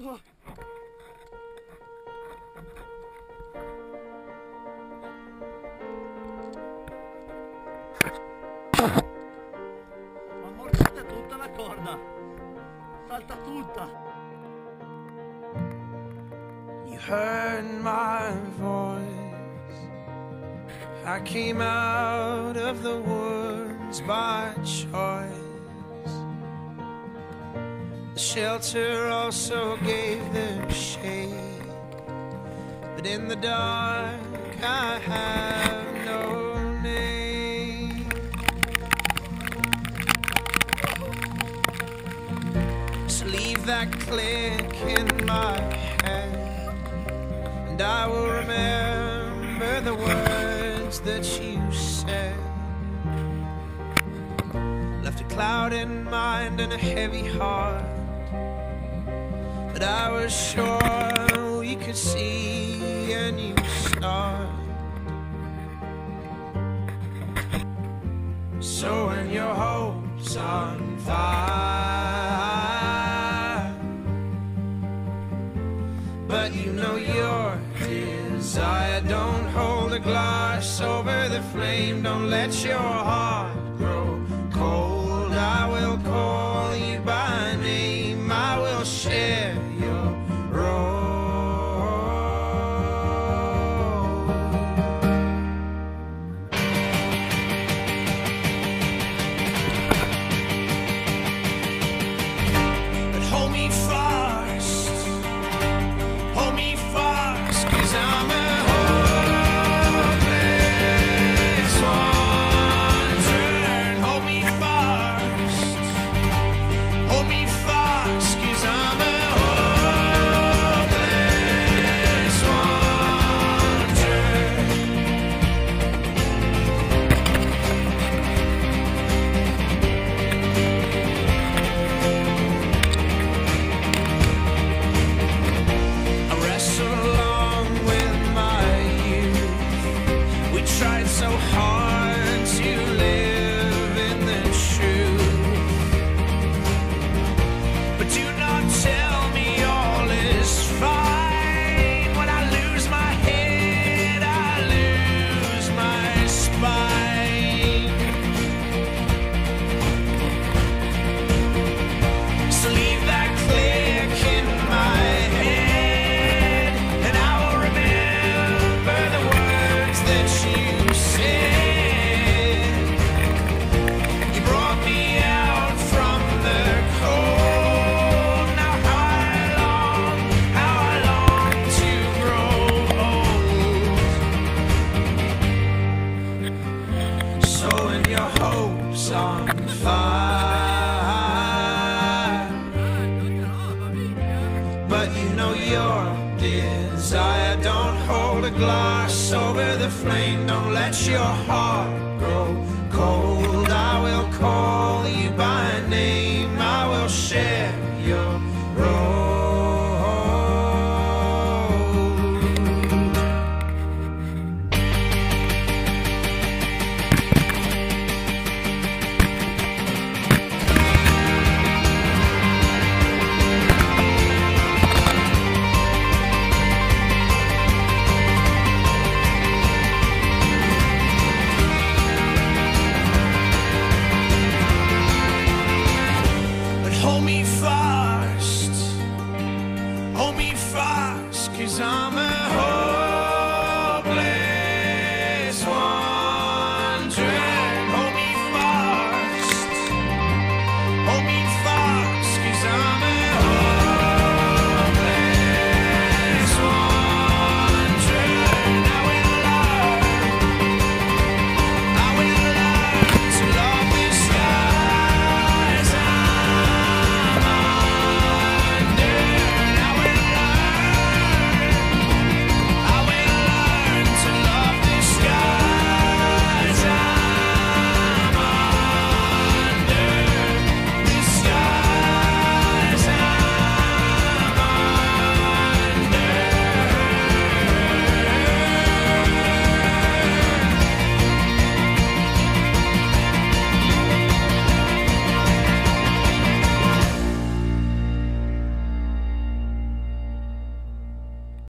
Ma morzate tutta la corda! Salta tutta! You heard my voice. I came out of the woods by choice. The shelter also gave them shade, but in the dark I have no name. So leave that click in my head, and I will remember the words that you said. Left a cloud in mind and a heavy heart, but I was sure we could see a new start. So when your hope's on fire, but you know your desire, don't hold a glass over the flame, don't let your heart grow cold. I will call you by name, I will share your role. But hold me fast, hold me fast, 'cause I'm a hopeless wanderer. Hold me fast, hold me fast, 'cause I'm a hopeless wanderer. I wrestle along with my youth. We tried so hard to live in the truth, but do not tell me all is fine. When I lose my head, I lose my spine. So leave that click in my head, and I will remember the words that you said. You brought me out from the cold. Now how I long to grow old. So when your hope's on fire, but you know your desire, don't hold a glass over the flame, don't let your heart grow cold. I will call you by name, I will share your role. But hold me fast, 'cause I'm